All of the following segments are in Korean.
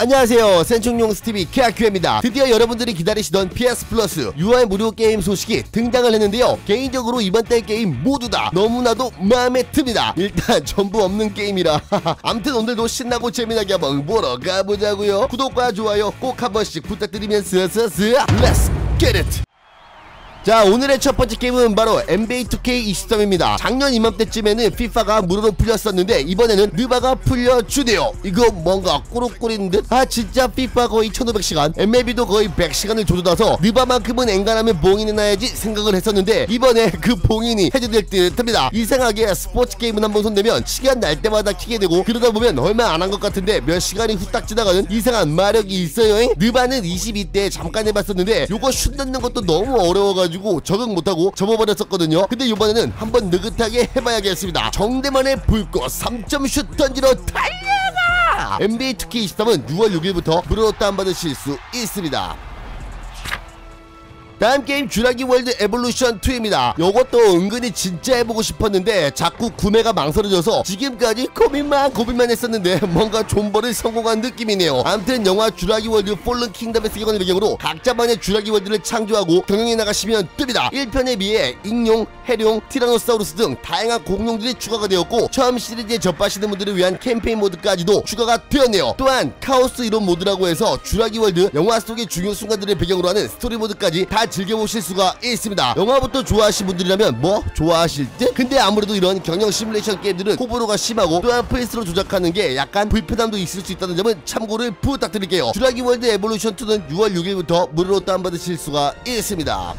안녕하세요, 센충용 스티비 케아큐입니다. 드디어 여러분들이 기다리시던 PS 플러스 6월 무료 게임 소식이 등장을 했는데요. 개인적으로 이번 달 게임 모두 다 너무나도 마음에 듭니다. 일단 전부 없는 게임이라 암튼 오늘도 신나고 재미나게 한번 보러 가보자고요. 구독과 좋아요 꼭 한 번씩 부탁드리면서 Let's get it! 자, 오늘의 첫 번째 게임은 바로 NBA 2K23입니다. 작년 이맘때쯤에는 FIFA가 무료로 풀렸었는데 이번에는 느바가 풀려주네요. 이거 뭔가 꾸룩꾸린 듯? 아, 진짜 FIFA 거의 1500시간, MLB도 거의 100시간을 조져놔서 느바만큼은 앵간하면 봉인이 나야지 생각을 했었는데 이번에 그 봉인이 해제될 듯합니다. 이상하게 스포츠 게임은 한번 손대면 시간 날 때마다 키게 되고 그러다 보면 얼마 안 한 것 같은데 몇 시간이 후딱 지나가는 이상한 마력이 있어요. 느바는 22때 잠깐 해봤었는데 요거 슛 넣는 것도 너무 어려워가지고 적응 못하고 접어버렸었거든요. 근데 이번에는 한번 느긋하게 해봐야겠습니다. 정대만의 불꽃 3점 슛 던지러 달려라! NBA 2K23은 6월 6일부터 무료로 다운받으실 수 있습니다. 다음 게임 쥬라기 월드 에볼루션 2입니다. 요것도 은근히 진짜 해보고 싶었는데 자꾸 구매가 망설여져서 지금까지 고민만 했었는데 뭔가 존버를 성공한 느낌이네요. 아무튼 영화 쥬라기 월드 폴른 킹덤의 세계관을 배경으로 각자만의 쥬라기 월드를 창조하고 경영해 나가시면 뜹니다. 1편에 비해 익룡, 해룡, 티라노사우루스 등 다양한 공룡들이 추가가 되었고 처음 시리즈에 접하시는 분들을 위한 캠페인 모드까지도 추가가 되었네요. 또한 카오스 이론 모드라고 해서 쥬라기 월드 영화 속의 중요 순간들을 배경으로 하는 스토리 모드까지 다 즐겨보실 수가 있습니다. 영화부터 좋아하시는 분들이라면 뭐 좋아하실 듯? 근데 아무래도 이런 경영 시뮬레이션 게임들은 호불호가 심하고 또한 페이스로 조작하는 게 약간 불편함도 있을 수 있다는 점은 참고를 부탁드릴게요. 쥬라기 월드 에볼루션 2는 6월 6일부터 무료로 다운받으실 수가 있습니다.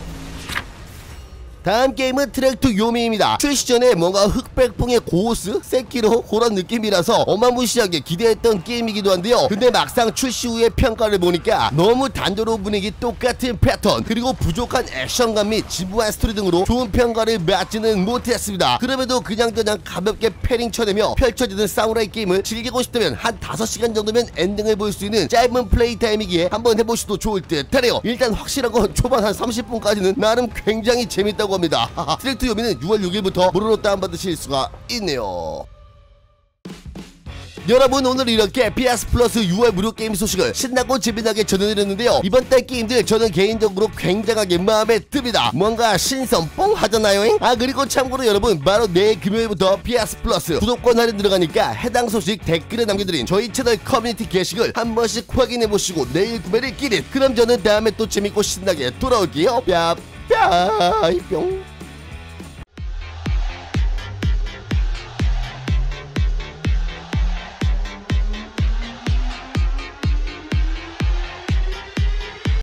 다음 게임은 트랙2 요미입니다. 출시 전에 뭔가 흑백풍의 고호스? 세키로? 그런 느낌이라서 어마무시하게 기대했던 게임이기도 한데요. 근데 막상 출시 후의 평가를 보니까 너무 단조로운 분위기, 똑같은 패턴, 그리고 부족한 액션감 및 지부한 스토리 등으로 좋은 평가를 받지는 못했습니다. 그럼에도 그냥 가볍게 패링 쳐내며 펼쳐지는 사무라이 게임을 즐기고 싶다면 한 5시간 정도면 엔딩을 볼 수 있는 짧은 플레이 타임이기에 한번 해보셔도 좋을 듯 하네요. 일단 확실한 건 초반 한 30분까지는 나름 굉장히 재밌다고 합니다. 트랙2 요미는 6월 6일부터 무료로 다운받으실 수가 있네요. 여러분, 오늘 이렇게 PS 플러스 6월 무료 게임 소식을 신나고 재미나게 전해드렸는데요. 이번 달 게임들 저는 개인적으로 굉장하게 마음에 듭니다. 뭔가 신선 뽕 하잖아요. 아, 그리고 참고로 여러분, 바로 내일 금요일부터 PS 플러스 구독권 할인 들어가니까 해당 소식 댓글에 남겨드린 저희 채널 커뮤니티 게시글 한 번씩 확인해보시고 내일 구매를 끼릿. 그럼 저는 다음에 또 재밌고 신나게 돌아올게요. 뿅.